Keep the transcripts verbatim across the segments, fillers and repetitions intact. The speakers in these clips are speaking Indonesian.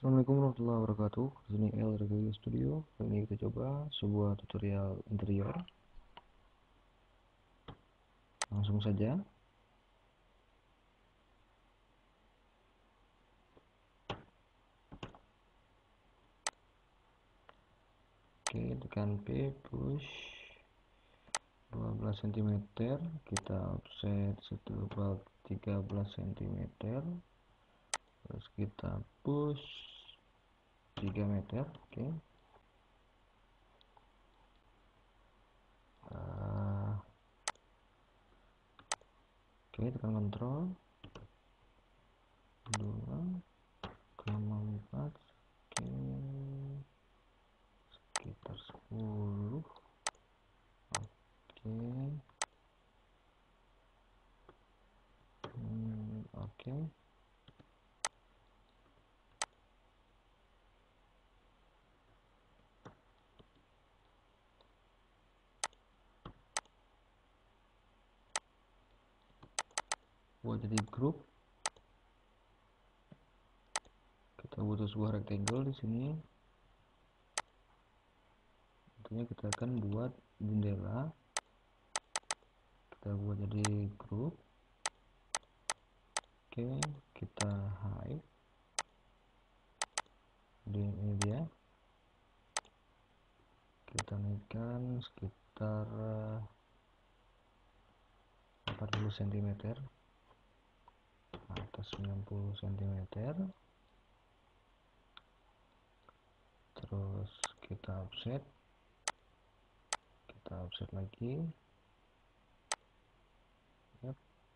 Assalamualaikum warahmatullahi wabarakatuh. Di sini El dari Studio. Kali ini kita coba sebuah tutorial interior. Langsung saja. Oke, tekan P, push dua belas sentimeter. Kita offset setebal tiga belas sentimeter. Terus kita push tiga meter. Oke. Uh, Oke, tekan kontrol. dua koma empat. Oke. Sekitar sepuluh. Oke. Hmm, oke. Buat jadi grup, kita butuh sebuah rectangle di sini. Tentunya kita akan buat jendela. Kita buat jadi grup. Oke, kita hide. Jadi ini dia. Kita naikkan sekitar empat puluh sentimeter, atas sembilan puluh sentimeter. Terus kita offset. Kita offset lagi. Yep.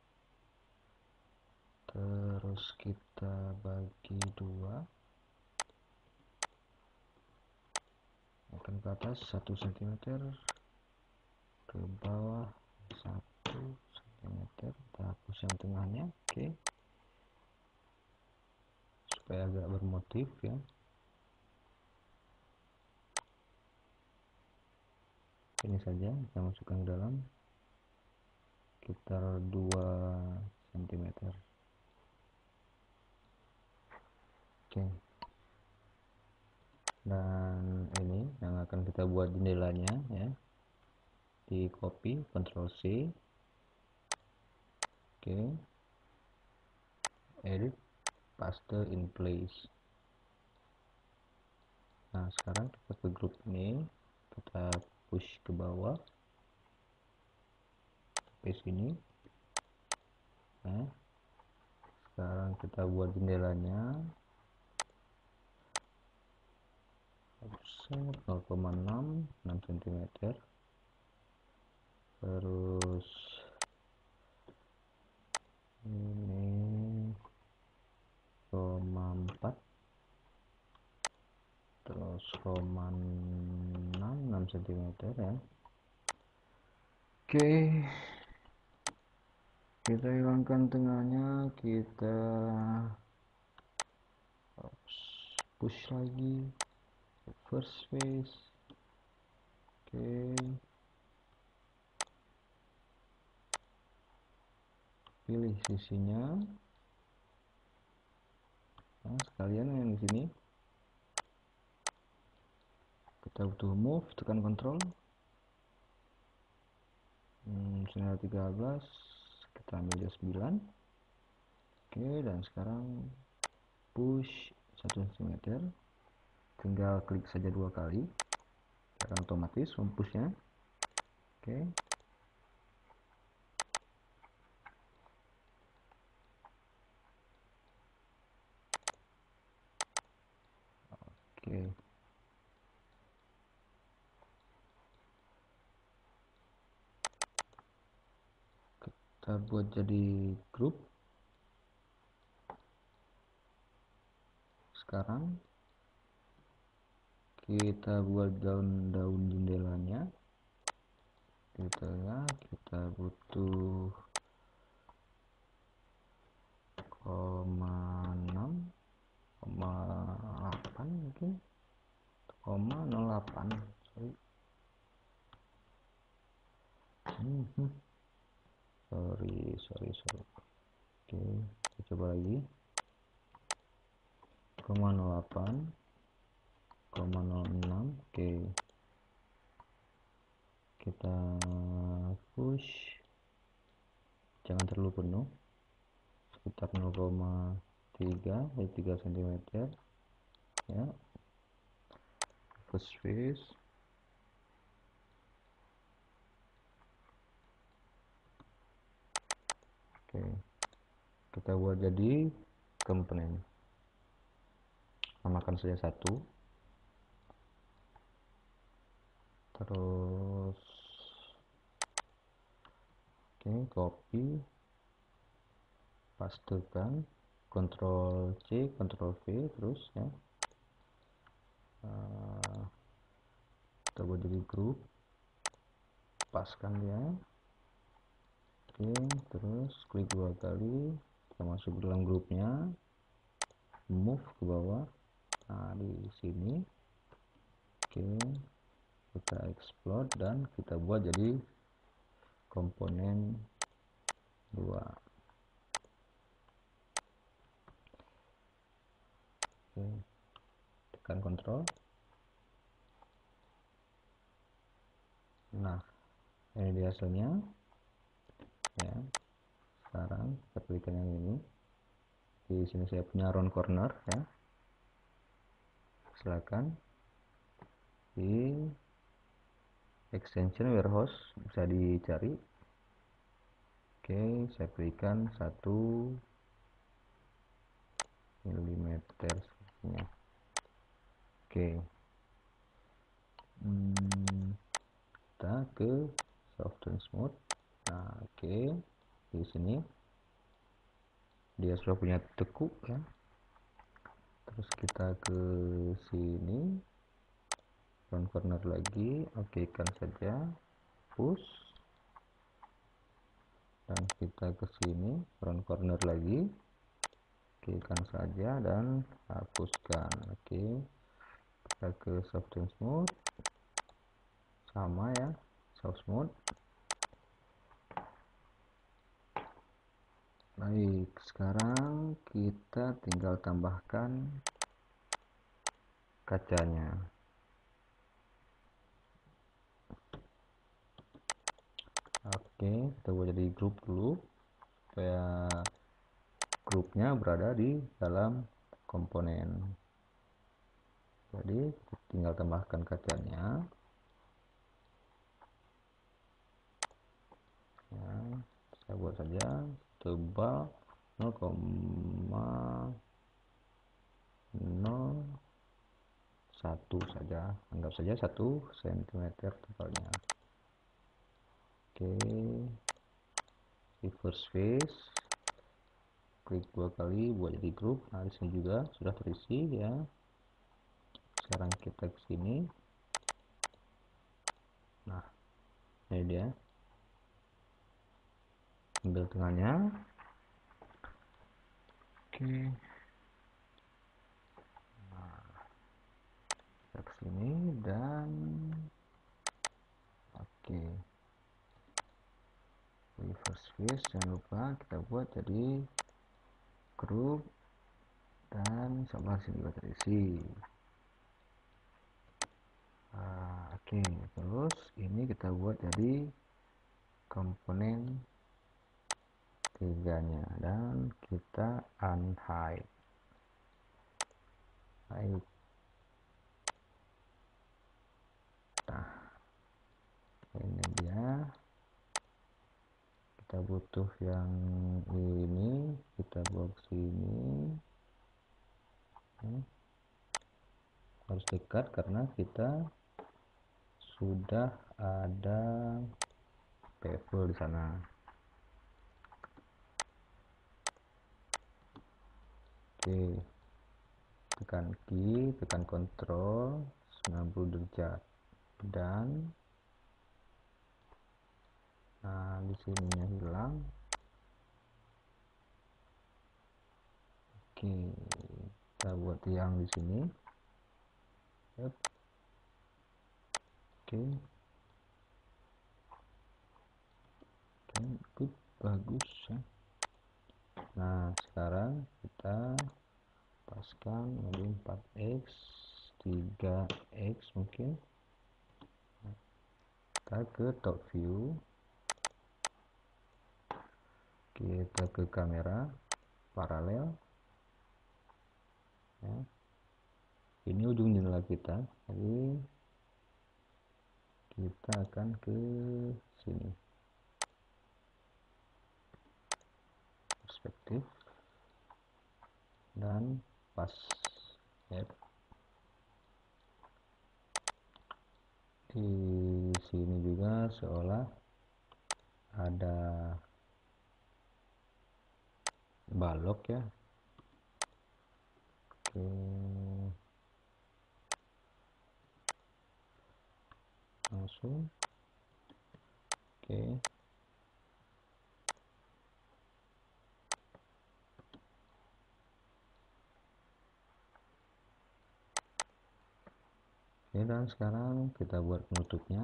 Terus kita bagi dua. Akan ke atas satu sentimeter, ke bawah satu sentimeter. Kita hapus yang tengahnya. Oke, supaya agak bermotif ya. Ini saja kita masukkan ke dalam sekitar dua sentimeter. Oke, dan ini yang akan kita buat jendelanya ya. Di copy, Ctrl C. Oke, edit, paste in place. Nah, sekarang kita ke grup ini, kita push ke bawah sampai sini. Nah, sekarang kita buat jendelanya. Offset nol koma enam, enam sentimeter. Terus ini koma empat, terus koma enam, enam sentimeter ya. Oke, kita hilangkan tengahnya, kita push lagi first face. Oke, pilih sisinya. Nah, sekalian yang di sini kita butuh move, tekan kontrol. Hmm, sini ada tiga belas, kita ambil dia sembilan. Oke, dan sekarang push satu sentimeter. Tinggal klik saja dua kali, akan otomatis mempushnya. Oke, oke. Kita buat jadi grup. Sekarang kita buat daun-daun jendelanya. Di tengah kita butuh koma enam, koma delapan mungkin, koma nol delapan. Sorry. Hmm, hmm. sorry sorry sorry Oke, kita coba lagi. koma nol delapan koma nol enam. Oke, kita push, jangan terlalu penuh, sekitar nol koma tiga dari tiga sentimeter ya. First phase. Oke, kita buat jadi komponen, namakan saja satu, terus oke, copy, pastekan, Ctrl C, Ctrl V terus ya. Uh, kita buat jadi grup, paskan dia. Oke, terus klik dua kali, kita masuk dalam grupnya, move ke bawah. Nah, di sini oke, kita explode dan kita buat jadi komponen dua. Oke, tekan kontrol. Nah, ini dia hasilnya ya. Sekarang kita pilihkan yang ini. Di sini saya punya round corner ya, silakan di extension warehouse bisa dicari. Oke, saya berikan satu milimeter sepertinya. Oke, hmm, kita ke soft and smooth. Nah, oke, di sini dia sudah punya tekuk ya. Terus kita ke sini, round corner lagi, oke kan saja, push, dan kita ke sini, round corner lagi, oke kan saja dan hapuskan. Oke, kita ke soft and smooth, sama ya, soft smooth. Baik, sekarang kita tinggal tambahkan kacanya. Oke, kita buat jadi grup dulu supaya grupnya berada di dalam komponen. Jadi tinggal tambahkan kacanya ya, saya buat saja tebal nol koma nol satu saja, anggap saja satu sentimeter tebalnya. Oke, reverse face, klik dua kali buat jadi grup. Nah, di sini juga sudah terisi ya. Sekarang kita ke sini. Nah, ini dia, ambil tengahnya. Oke, nah, kita ke sini dan oke, reverse face, jangan lupa kita buat jadi grup dan sama sini juga terisi. Nah, oke, terus ini kita buat jadi komponen tiganya dan kita unhide. Baik, nah ini dia, kita butuh yang ini, kita buat sini. Hmm. Harus dekat karena kita sudah ada bevel di sana. Oke, tekan key, tekan kontrol sembilan puluh derajat dan nah di sininya hilang. Oke, kita buat yang di sini. Yep. Oke, oke, good, bagus ya. Nah, sekarang kita lepaskan, jadi empat x, tiga x mungkin. Kita ke top view, kita ke kamera paralel ya. Ini ujung jendela kita, jadi kita akan ke sini, perspektif dan pas ya. Di sini juga seolah ada balok ya. Oke, langsung oke. Oke, dan sekarang kita buat penutupnya.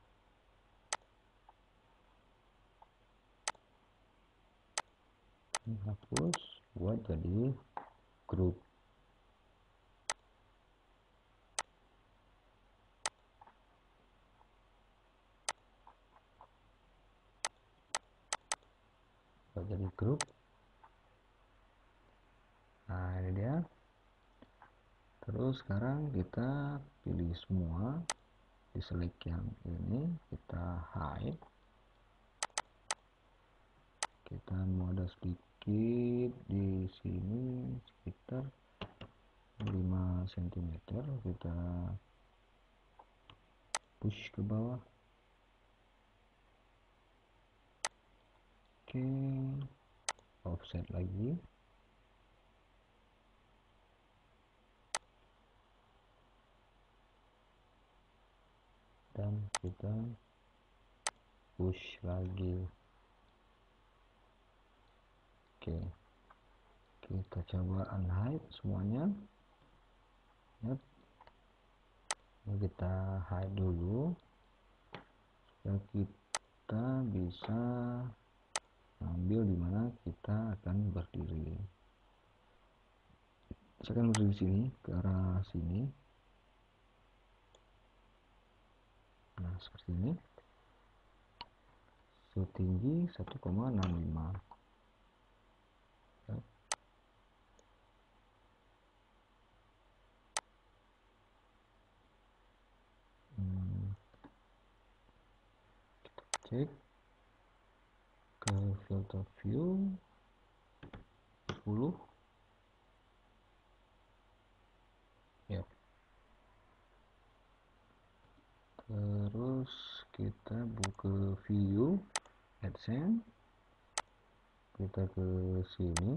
Hapus, buat jadi grup. Buat jadi grup. Nah, ini dia. Terus sekarang kita pilih semua, di select yang ini, kita hide. Kita mau ada sedikit di sini sekitar lima sentimeter, kita push ke bawah. Oke, offset lagi. Dan kita push lagi. Oke, kita coba unhide semuanya. Yep. Ini kita hide dulu supaya kita bisa ambil di mana kita akan berdiri. Saya akan berdiri di sini, ke arah sini. Nah, seperti ini. Setinggi satu koma enam lima. Ya. Hmm. Kita cek ke filter view sepuluh. Ya. Terus kita buka view AdSense, kita ke sini,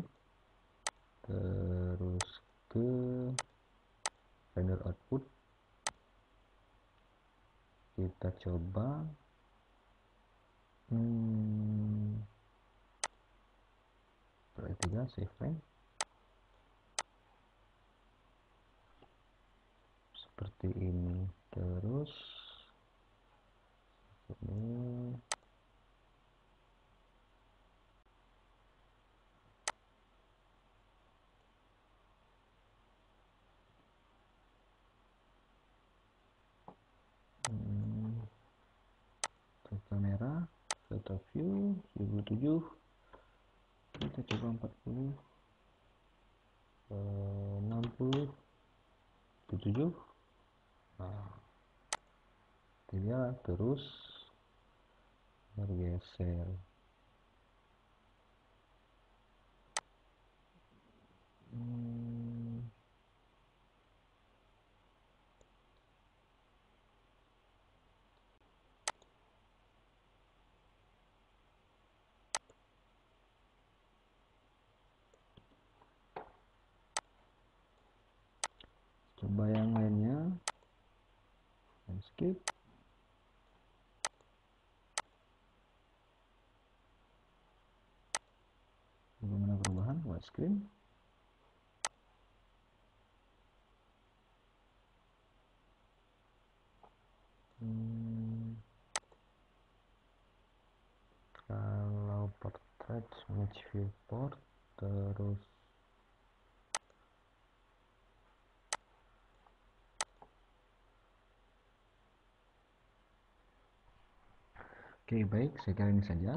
terus ke render output, kita coba hmm, tiga save frame seperti ini. Terus ini hmm, ke kamera, filter view tujuh puluh tujuh, kita coba empat puluh, enam puluh, tujuh puluh tujuh. Nah, dia terus bergeser. Hmm. Coba yang lainnya, landscape. Bagaimana perubahan widescreen? Hmm. Kalau portrait match viewport, terus Oke, baik, saya kira ini saja.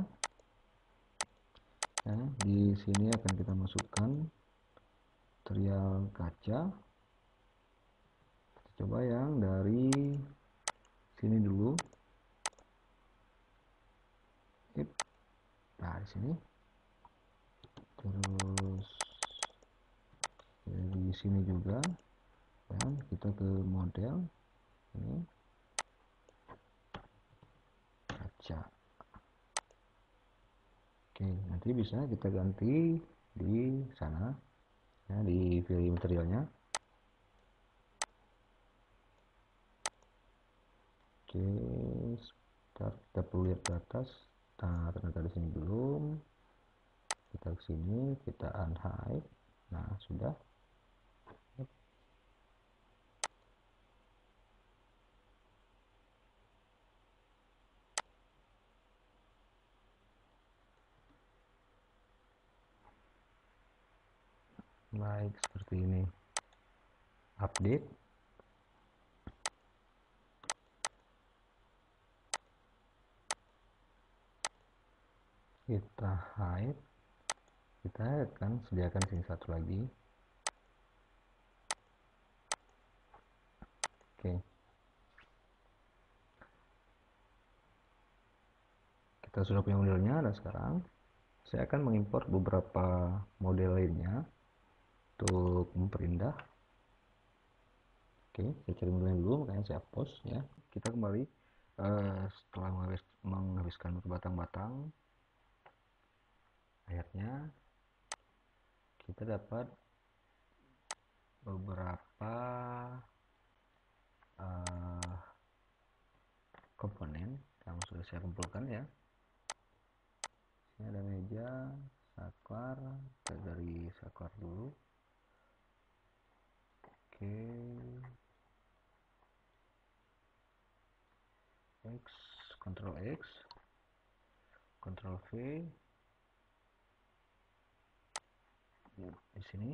Ya, di sini akan kita masukkan material kaca. Kita coba yang dari sini dulu. Nah, di sini. Terus dari sini juga. Dan kita ke model ini kaca. Oke, nanti bisa kita ganti di sana ya, di pilih materialnya. Oke, start, kita perlu lihat ke atas. Nah, ternyata di sini belum. Kita ke sini, kita unhide. Nah, sudah. Baik, seperti ini. Update. Kita hide. Kita akan sediakan sini satu lagi. Oke. Kita sudah punya modelnya, dan sekarang saya akan mengimport beberapa model lainnya untuk memperindah. Oke, saya cari modelnya dulu, makanya saya post ya. Kita kembali uh, setelah menghabiskan berbatang-batang, akhirnya kita dapat beberapa uh, komponen yang sudah saya kumpulkan ya. Ini ada meja, saklar, kita dari saklar dulu. Oke, X, Ctrl X, Ctrl V, di sini.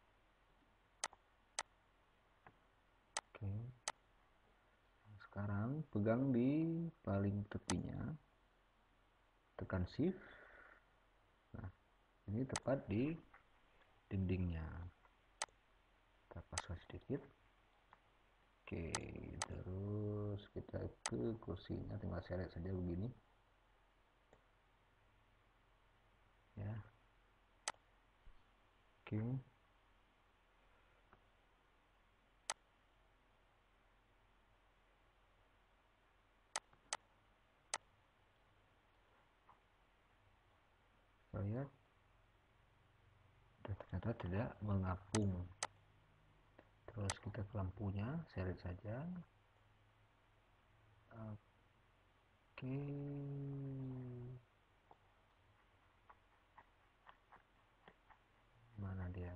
Oke, sekarang pegang di paling tepinya, tekan shift. Nah, ini tepat di dindingnya. Kita pasang sedikit. Oke, terus kita ke kursinya, tinggal seret saja begini ya. Oke, kita lihat, dan ternyata tidak mengapung. Terus kita ke lampunya, seret saja. Oke, mana dia?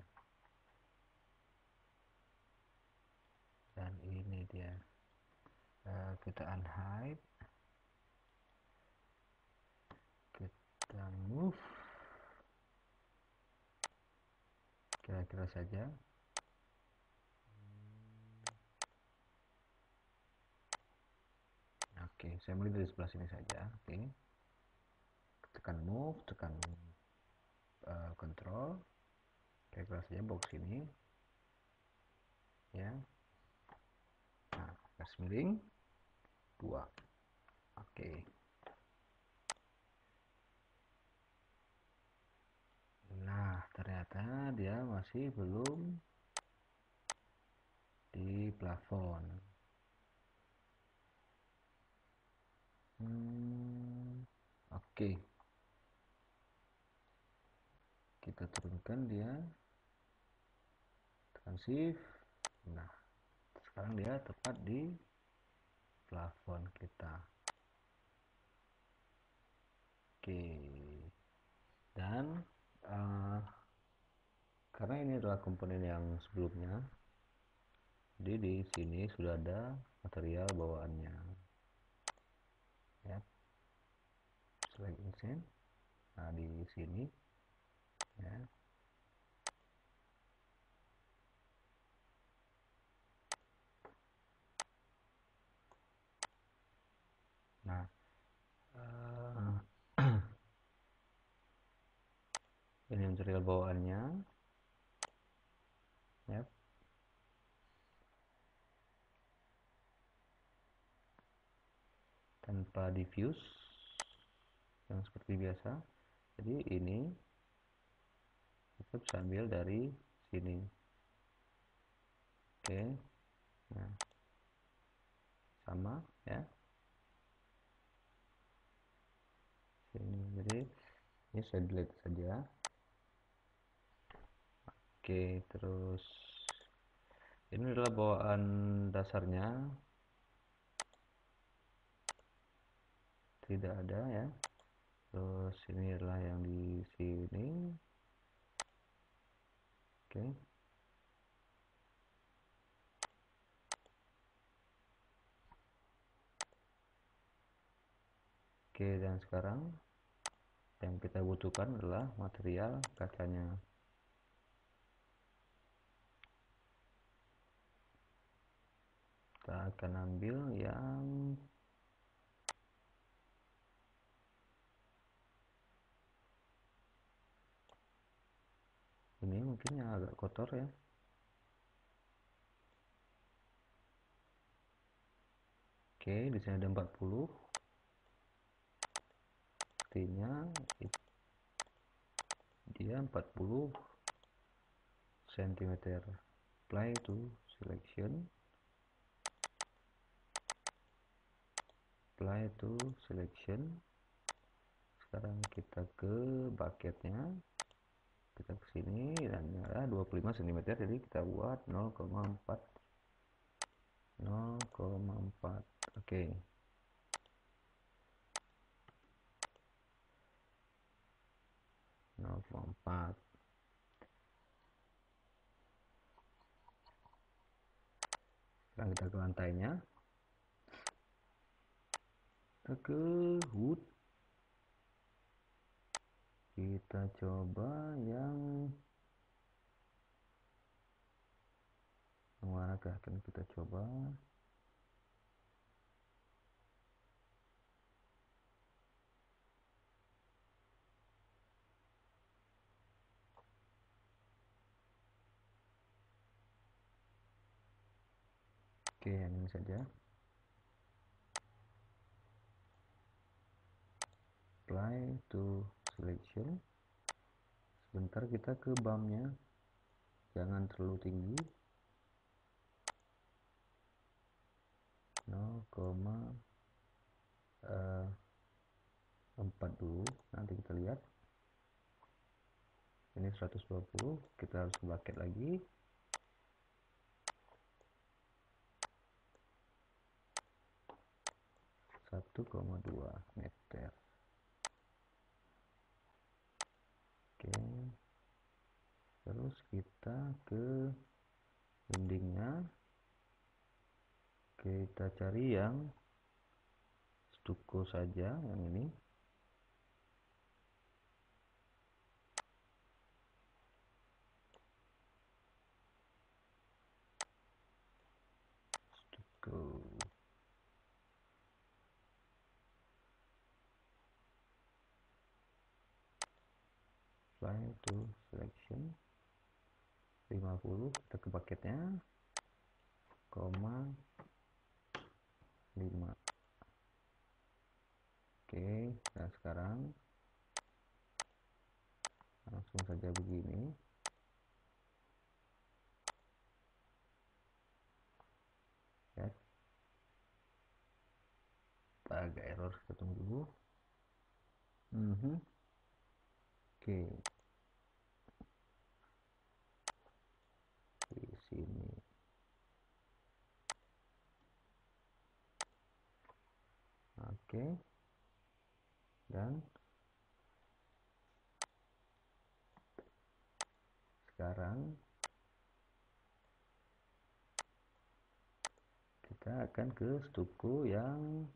Dan ini dia. Uh, kita unhide, kita move, kira-kira saja. Oke, saya mulai dari sebelah sini saja. Oke, tekan move, tekan uh, control, kira-kira saja box ini ya. Nah, garis miring dua. Oke, nah ternyata dia masih belum di plafon. hmm, Oke, kita turunkan dia, tekan shift. Nah, sekarang dia tepat di plafon kita. Oke, dan uh, karena ini adalah komponen yang sebelumnya, jadi di sini sudah ada material bawaannya ya. Select insert. Nah, di sini ya. Nah, material bawaannya ya, tanpa diffuse yang seperti biasa. Jadi ini kita bisa ambil dari sini. Oke, nah sama ya sini. Jadi ini saya delete saja. Oke, terus ini adalah bawaan dasarnya, tidak ada ya. Terus ini adalah yang di sini. Oke, oke, dan sekarang yang kita butuhkan adalah material kacanya. Kita akan ambil yang ini, mungkin yang agak kotor ya. Oke, di sini ada empat puluh. Artinya dia empat puluh sentimeter. Apply to selection. Apply to selection. Sekarang kita ke bucketnya. Kita ke sini dan ada dua puluh lima sentimeter, jadi kita buat nol koma empat. nol koma empat. Oke. nol koma empat. Sekarang kita ke lantainya. Kita ke wood. Kita coba yang mana kah? Akan kita coba oke, yang ini saja. Apply to selection. Sebentar, kita ke bumpnya, jangan terlalu tinggi. nol koma empat dulu, nanti kita lihat. Ini seratus dua puluh, kita harus bucket lagi. satu koma dua meter. Oke, terus kita ke dindingnya. Kita cari yang stucco saja, yang ini. Stucco. Apply to selection. lima puluh, kita ke bucketnya. Koma lima. Oke, nah sekarang langsung saja begini. Ya, agak error, kita tunggu dulu. Mm -hmm. Oke, di sini. Oke, dan sekarang kita akan ke stucco yang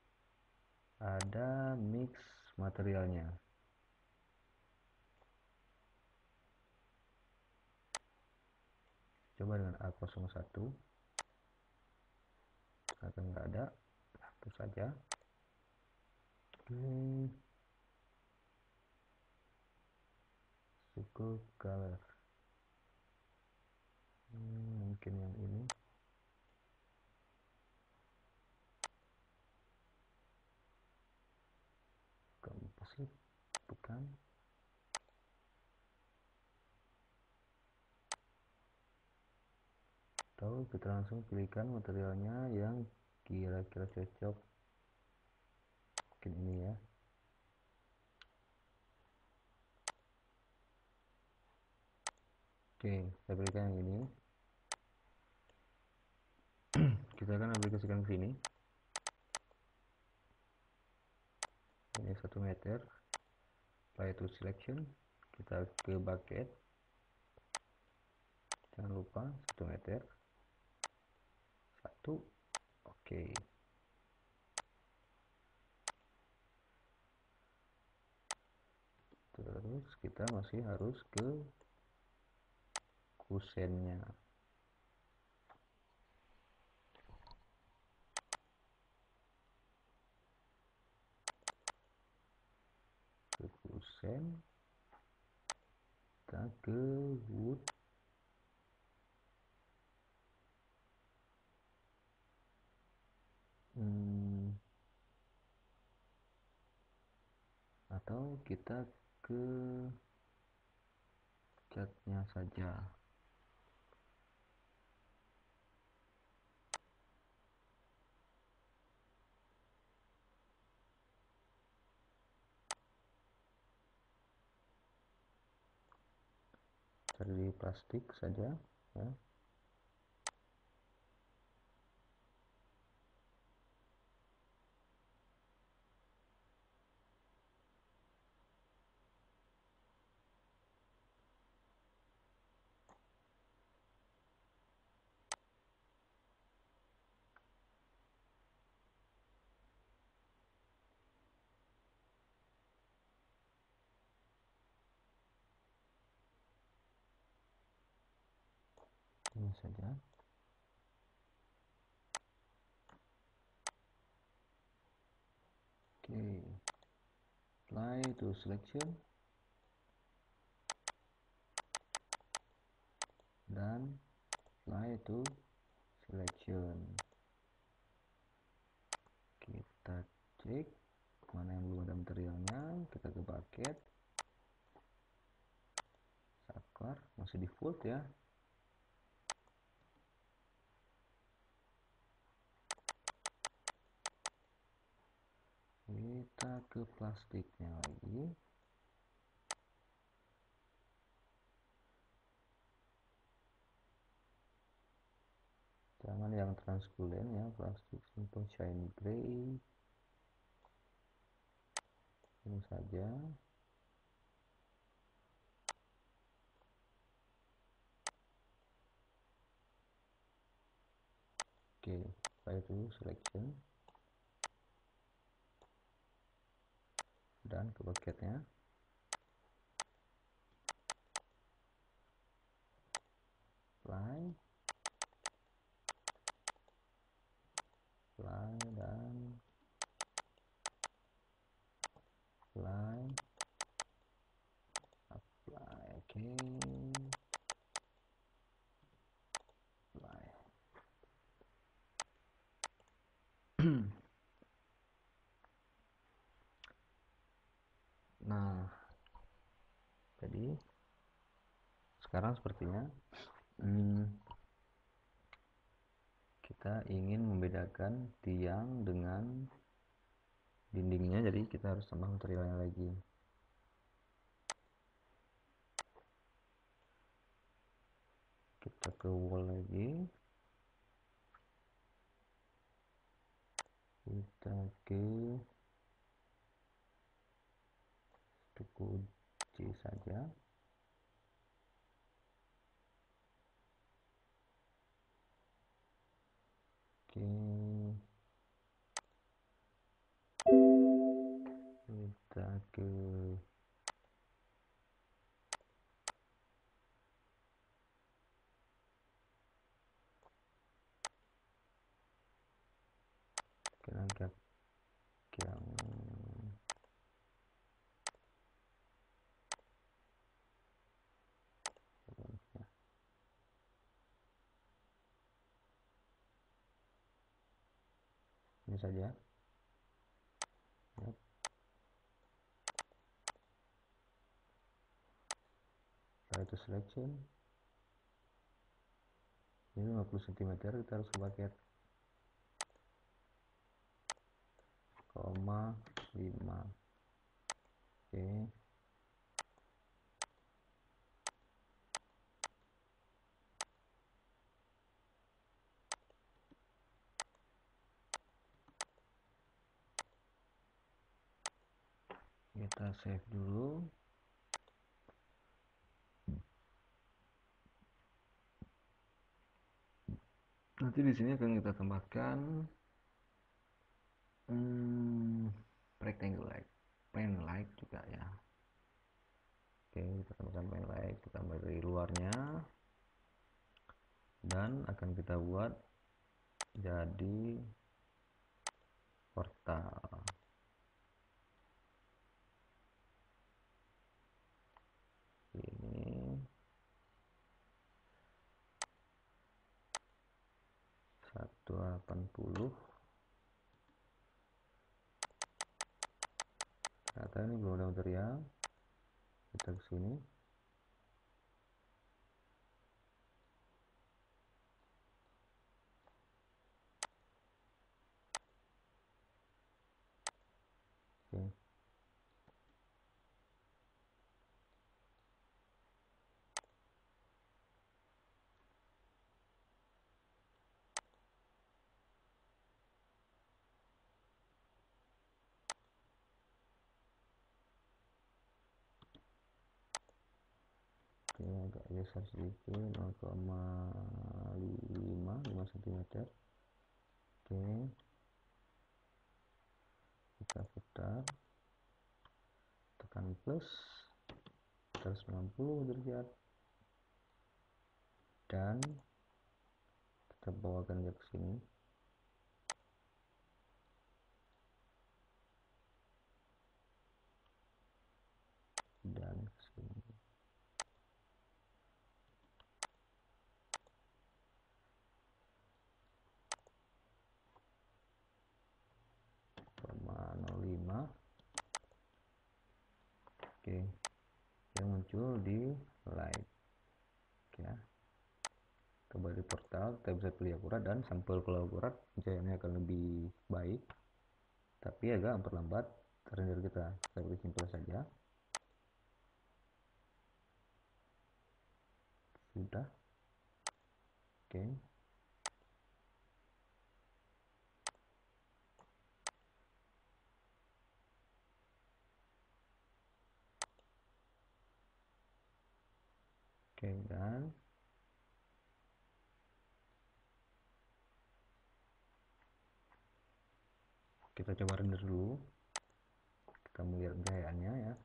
ada mix materialnya. Coba dengan A nol satu. Ternyata nggak ada, hapus saja. Oke, ke color. hmm, mungkin yang ini. Composite bukan. Atau kita langsung pilihkan materialnya yang kira-kira cocok, mungkin ini ya. Oke, saya berikan yang ini. Kita akan aplikasikan ke sini. Ini satu meter. Apply to selection. Kita ke bucket. Jangan lupa satu meter. Satu. Oke. Terus kita masih harus ke kusennya. Ke kusen. Kita ke wood. Hmm. Atau kita ke catnya saja. Cari plastik saja ya. Ini saja. Oke, apply to selection dan apply to selection. Kita cek mana yang belum ada materialnya. Kita ke bucket, saklar masih default ya. Kita ke plastiknya lagi. Jangan yang transparent ya, plastik simple shiny gray. Ini saja. Oke, apply to selection dan ke bucketnya. Apply, apply dan apply, apply. Oke, apply. Nah, jadi sekarang sepertinya hmm, kita ingin membedakan tiang dengan dindingnya, jadi kita harus tambah materialnya lagi. Kita ke wall lagi. Kita ke tuku C saja. Oke, kita ke kerangka yang sini saja ya. Setelah itu selection ini lima puluh sentimeter, kita harus ke paket koma lima. Oke, kita save dulu. Nanti di sini akan kita tambahkan hmm, rectangle light, pane light juga ya. Oke, kita tambahkan pane light, kita tambah dari luarnya, dan akan kita buat jadi portal. Ini seratus delapan puluh. Ternyata ini belum ada material. Kita ke sini. Oke. Oke, agak geser sedikit, nol koma lima sentimeter. Oke, kita putar, tekan plus seratus sembilan puluh derajat, dan kita bawakan dia ke sini. Dan ke sini. nol koma lima. Oke, yang muncul di light ya. Coba di portal kita bisa pilih akurat, dan sampel kalau akurat cahayanya akan lebih baik, tapi agak memperlambat render kita. Kita pilih simple saja. Sudah. Oke, oke, dan kita coba render dulu. Kita melihat gayaannya ya.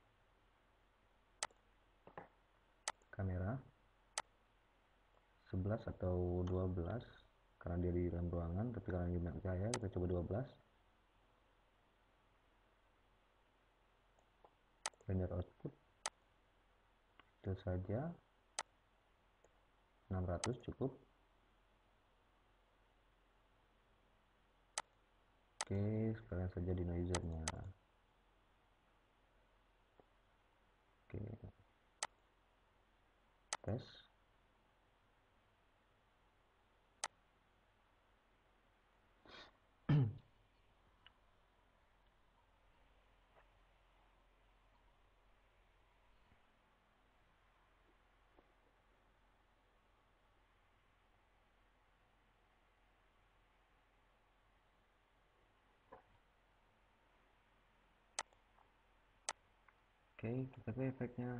Kamera sebelas atau dua belas karena dia di dalam ruangan, tapi karena dia banyak cahaya kita coba dua belas. Render output itu saja enam ratus cukup. Oke, sekalian saja denoisernya. Oke, tes. Oke, kita ke efeknya.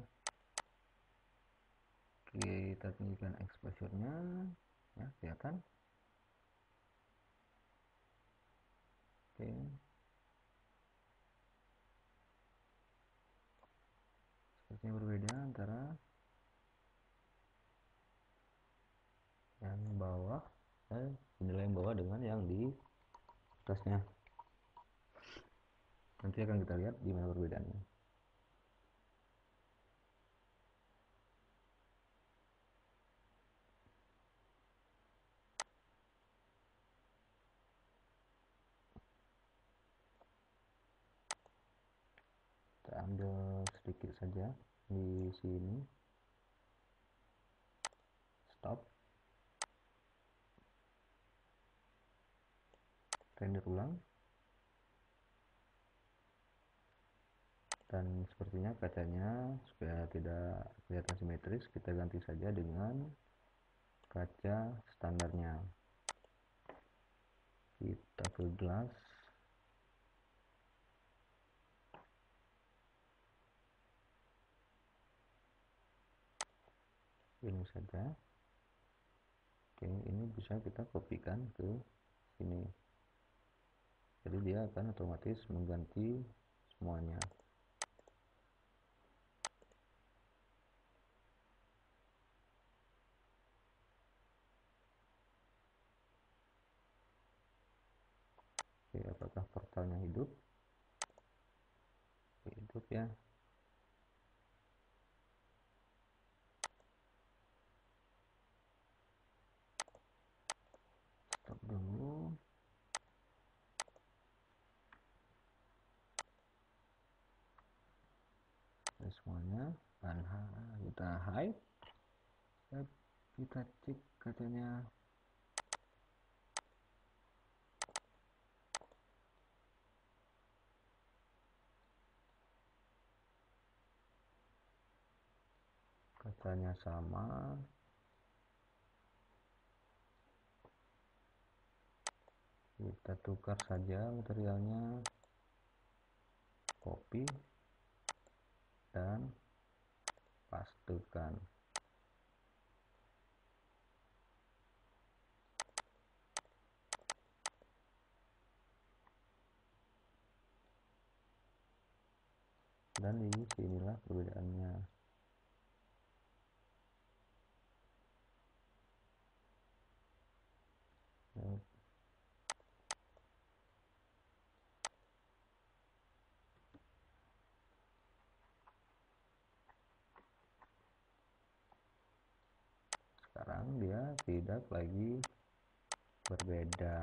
Kita tinggikan exposure-nya ya, kelihatan. Oke, sepertinya berbeda antara yang bawah eh, jendela yang bawah dengan yang di atasnya. Nanti akan kita lihat di mana perbedaannya. ambil sedikit saja di sini, stop, render ulang, dan sepertinya kacanya supaya tidak kelihatan simetris kita ganti saja dengan kaca standarnya. Kita ke glass, ini saja. Oke, ini bisa kita kopikan ke sini, jadi dia akan otomatis mengganti semuanya. Oke, apakah portalnya hidup? Hidup ya. Stop dulu. Ini semuanya, dan kita hide. Kita cek kacanya. Kacanya sama, kita tukar saja materialnya, copy dan pastekan. Dan di sinilah perbedaannya. Sekarang dia tidak lagi berbeda.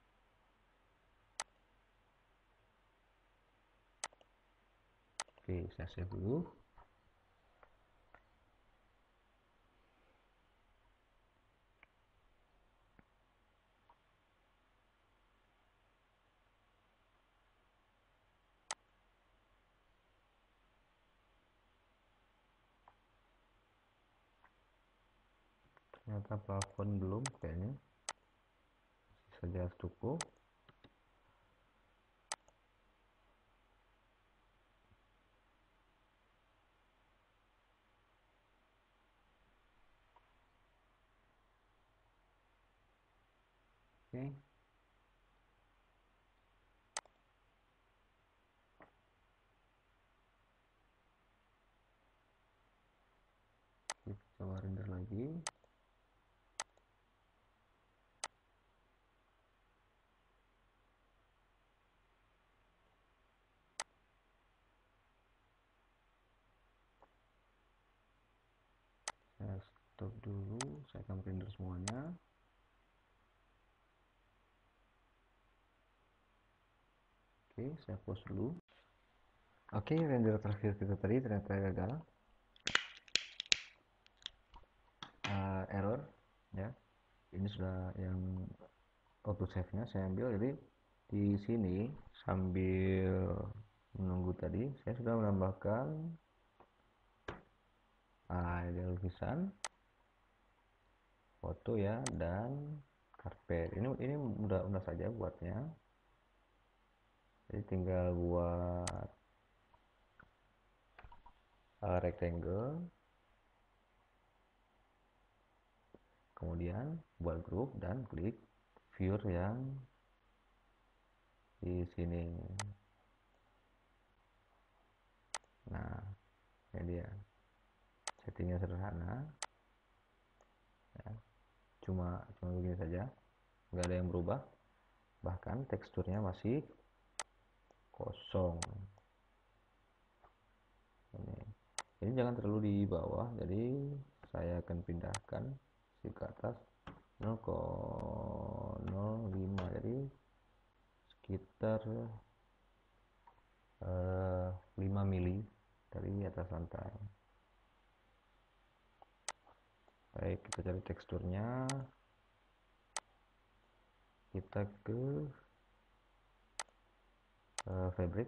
Oke, saya save dulu. Ternyata plafon belum, kayaknya masih saja cukup. Oke, kita coba render lagi. Saya stop dulu, saya akan render semuanya. Oke, saya pause dulu. Oke, render terakhir kita tadi ternyata gagal. Uh, error ya. Ini sudah yang auto save-nya saya ambil, jadi di sini sambil menunggu tadi saya sudah menambahkan ah, ada lukisan, foto ya, dan karpet. Ini ini mudah-mudah saja buatnya. Jadi tinggal buat uh, rectangle, kemudian buat grup dan klik view yang di sini. Nah, ini dia. Settingnya sederhana. Ya, cuma cuma begini saja, nggak ada yang berubah. Bahkan teksturnya masih kosong. Ini, ini jangan terlalu di bawah, jadi saya akan pindahkan ke atas nol koma nol lima, jadi sekitar uh, lima mili. dari atas lantai. Baik, kita cari teksturnya, kita ke uh, fabric,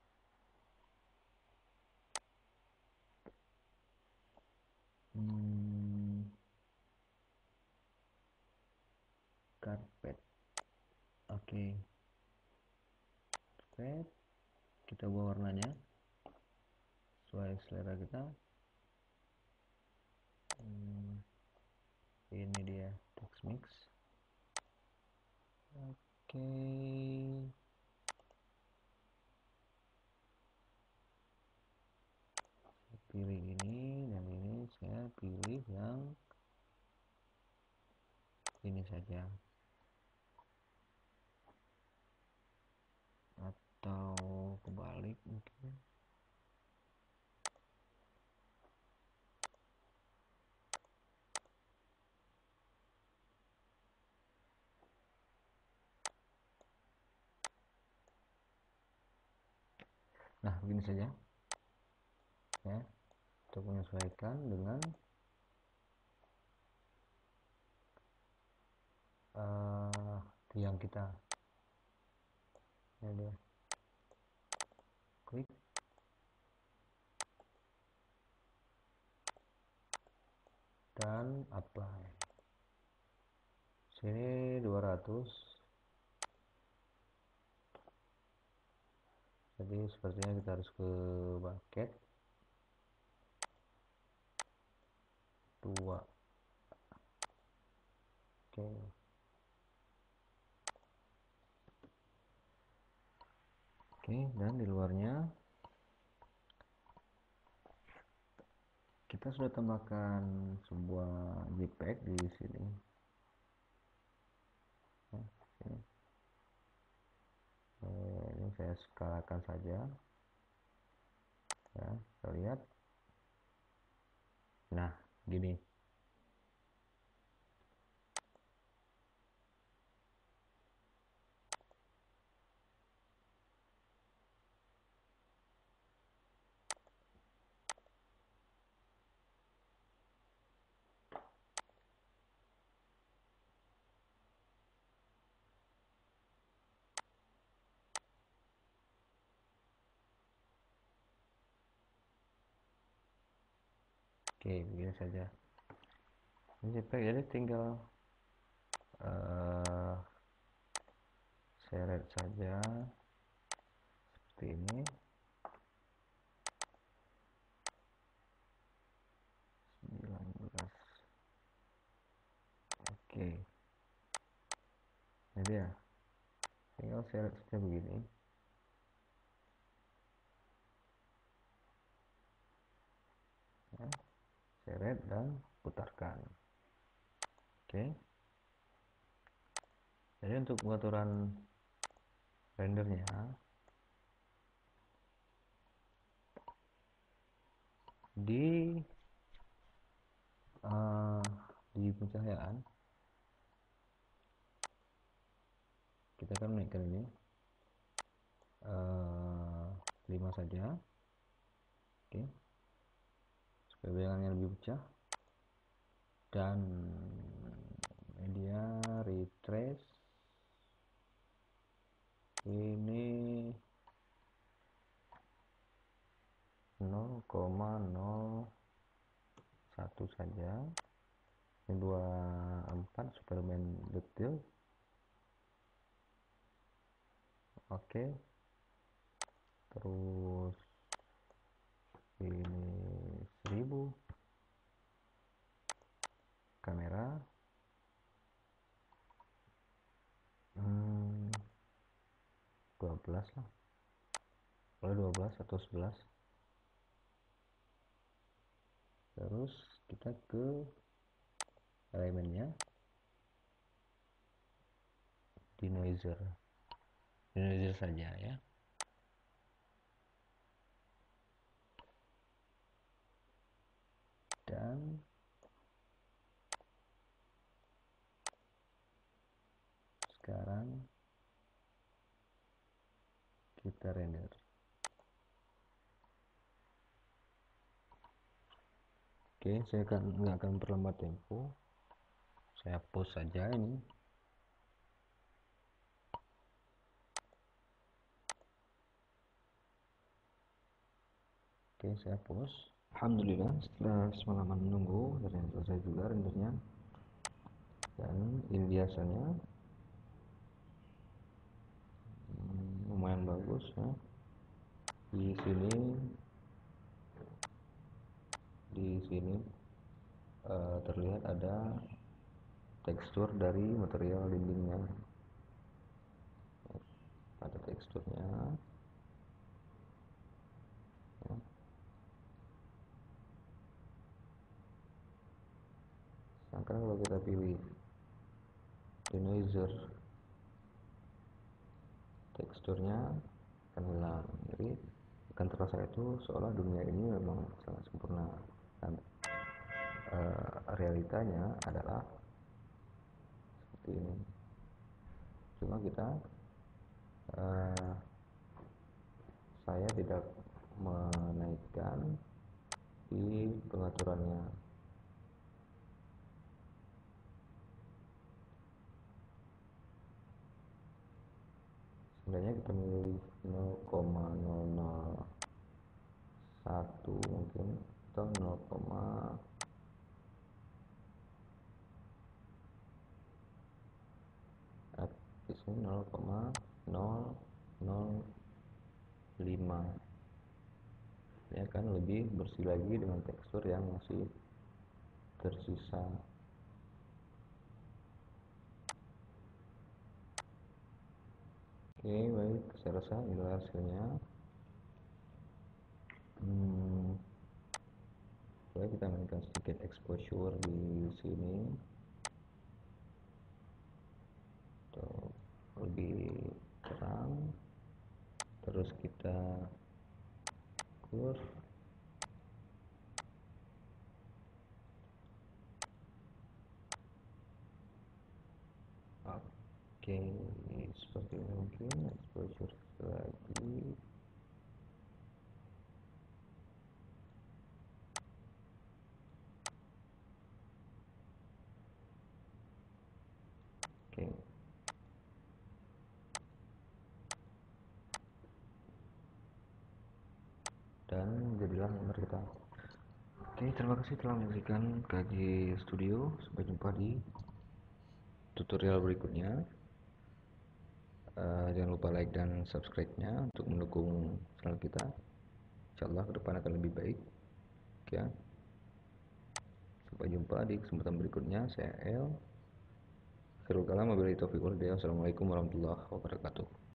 hmm, carpet. Oke, carpet, kita ubah warnanya sesuai selera kita. hmm, ini dia text mix. Oke, saya pilih ini, dan ini saya pilih yang ini saja, atau kebalik mungkin. Nah, begini saja ya, untuk menyesuaikan dengan uh, tiang kita. Ini dia, klik dan apply. Sini dua ratus, jadi sepertinya kita harus ke bucket dua. Oke, oke, dan di luarnya kita sudah tambahkan sebuah jpeg di sini. Nah, sini. Eh, ini saya skalakan saja ya, kita lihat. Nah, gini. Oke, begini saja. Ini jpeg, jadi tinggal uh, seret saja seperti ini. sembilan belas. Oke, ini dia, tinggal seret saja begini. Ya, seret dan putarkan. Oke, jadi untuk pengaturan rendernya, di uh, di pencahayaan kita akan menaikkan ini uh, lima saja. Oke, supaya bayangannya lebih pecah. Dan media retrace ini nol koma nol satu saja, ini dua puluh empat supaya main detail. Oke, terus ini seribu, kamera hmm, dua belas lah, boleh dua belas atau sebelas. Terus kita ke elemennya, denoiser, denoiser saja ya. Dan sekarang kita render. Oke, saya akan nggak akan perlambat tempo, saya pause saja ini. Oke, saya pause. Alhamdulillah, setelah semalaman menunggu dan selesai juga rendernya, dan ini biasanya hmm, lumayan bagus ya. Di sini di sini uh, terlihat ada tekstur dari material dindingnya, ada teksturnya ya. Sekarang kalau kita pilih denoiser, teksturnya akan hilang, jadi akan terasa itu seolah dunia ini memang sangat sempurna, dan uh, realitanya adalah seperti ini. Cuma kita uh, saya tidak menaikkan di pengaturannya. Sebenarnya kita memilih nol koma nol nol satu mungkin, atau nol, di sini nol koma nol nol lima ya kan, lebih bersih lagi dengan tekstur yang masih tersisa. Oke, baik, saya rasa ini hasilnya. hmm, Boleh kita mainkan sedikit exposure di sini untuk lebih terang, terus kita curve. Oke, seperti ini mungkin exposure lagi. Oke, dan jadilah gambar kita. Oke, terima kasih telah menyaksikan K G Studio. Sampai jumpa di tutorial berikutnya. Uh, jangan lupa like dan subscribe-nya untuk mendukung channel kita. Insyaallah ke depan akan lebih baik. Oke, ya. Sampai jumpa di kesempatan berikutnya. Saya El. Akhirul kalam, wabillahi taufiq wal hidayah. Wassalamualaikum warahmatullahi wabarakatuh.